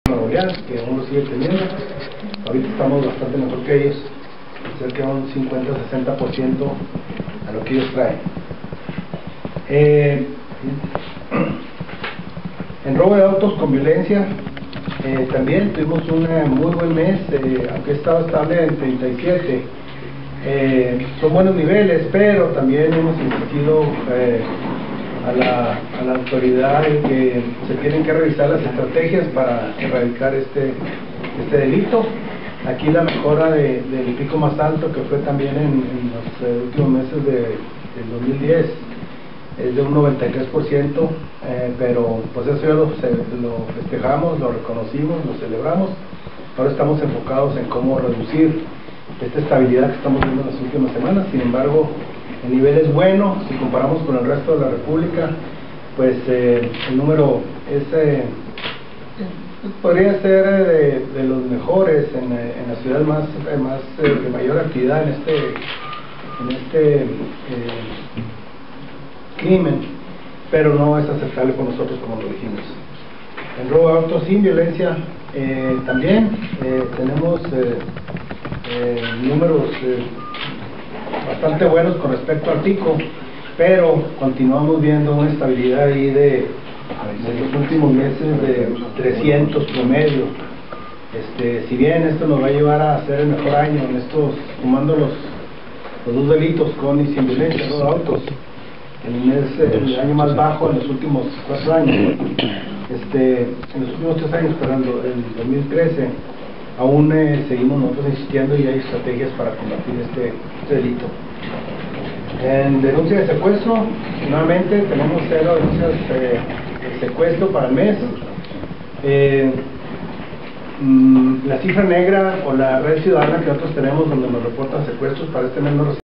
Nuevo León, que aún lo sigue teniendo. Ahorita estamos bastante mejor que ellos, cerca de un 50-60% a lo que ellos traen. En robo de autos con violencia, también tuvimos un muy buen mes, aunque estaba estable en 37. Son buenos niveles, pero también hemos insistido a la autoridad en que se tienen que revisar las estrategias para erradicar este delito. Aquí la mejora del pico más alto, que fue también en los últimos meses del 2010, es de un 93%, pero pues eso ya lo festejamos, lo reconocimos, lo celebramos. Ahora estamos enfocados en cómo reducir esta estabilidad que estamos viendo en las últimas semanas. Sin embargo, el nivel es bueno. Si comparamos con el resto de la República, pues el número es podría ser de los mejores en la ciudad más de mayor actividad en este crimen, pero no es aceptable por nosotros, como lo dijimos. En robo de autos sin violencia también tenemos números bastante buenos con respecto al pico, pero continuamos viendo una estabilidad ahí de los últimos meses de 300 promedio. Si bien esto nos va a llevar a hacer el mejor año en estos, sumando los dos delitos con y sin violencia, robo de autos, el año más bajo en los últimos 4 años, en los últimos 3 años, perdón, el 2013, aún seguimos nosotros insistiendo y hay estrategias para combatir este delito. En denuncia de secuestro, nuevamente tenemos 0 denuncias de secuestro para el mes. La cifra negra o la red ciudadana que nosotros tenemos donde nos reportan secuestros para este mes no